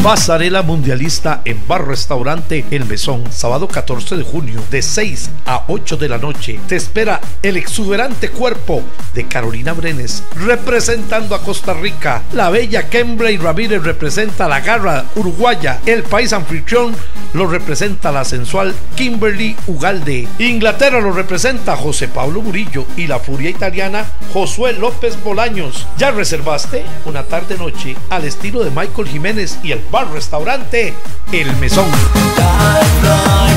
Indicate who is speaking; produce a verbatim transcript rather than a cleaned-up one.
Speaker 1: Pasarela Mundialista en Bar Restaurante El Mesón, sábado catorce de junio, de seis a ocho de la noche. Te espera el exuberante cuerpo de Carolina Brenes, representando a Costa Rica. La bella Kembley Ramírez representa a la garra uruguaya. El país anfitrión lo representa la sensual Kimberly Ugalde. Inglaterra lo representa José Pablo Murillo y la furia italiana Josué López Bolaños. ¿Ya reservaste? Una tarde-noche al estilo de Michael Jiménez y el Bar Restaurante El Mesón.